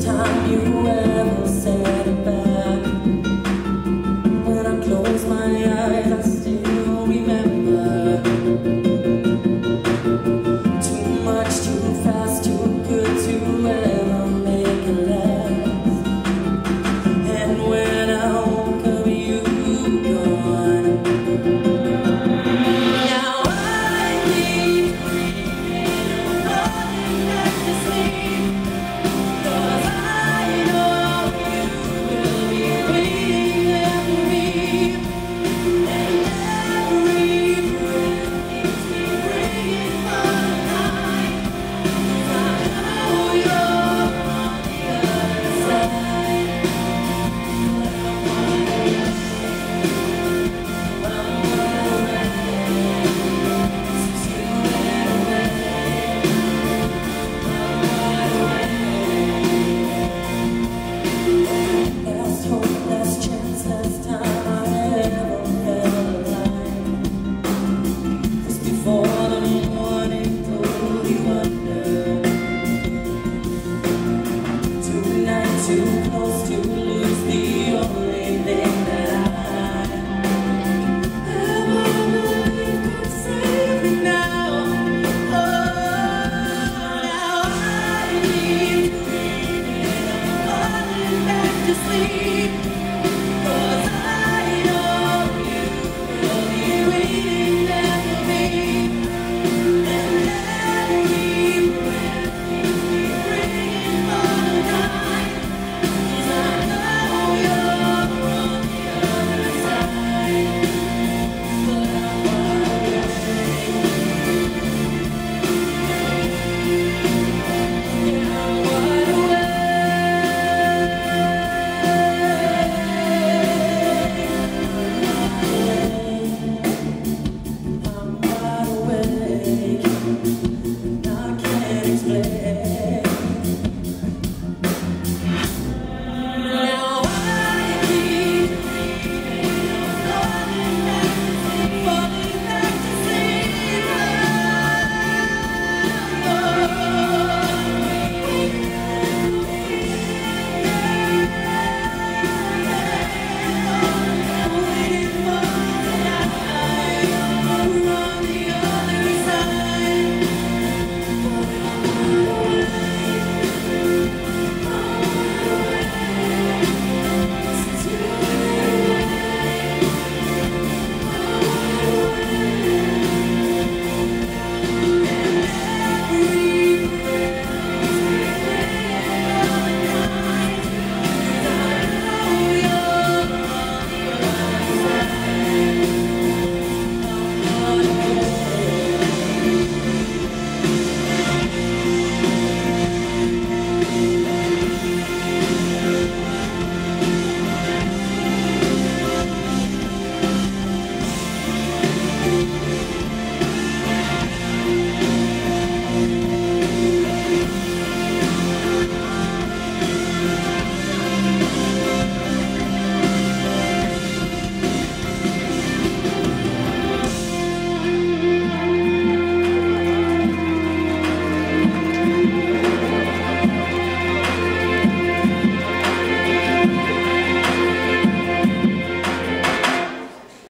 time you ever said it back. When I close my eyes, I still remember. Too much, too fast, too good to ever make it last. And when I woke up, you gone. Now I keep dreaming of falling back to sleep. Too close to lose the only thing that I ever believed could save me now. Oh, now I keep dreaming of falling back to sleep.